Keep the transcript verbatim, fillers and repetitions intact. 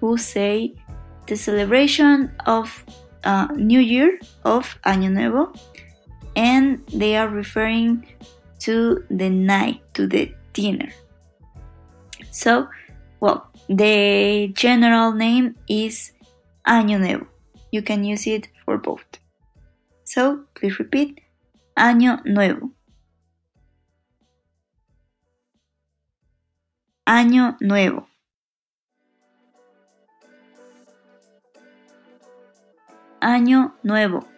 who say the celebration of uh, New Year, of Año Nuevo, and they are referring to the night, to the dinner. So, well, the general name is Año Nuevo. You can use it for both. So, please repeat, Año Nuevo. Año Nuevo. Año Nuevo.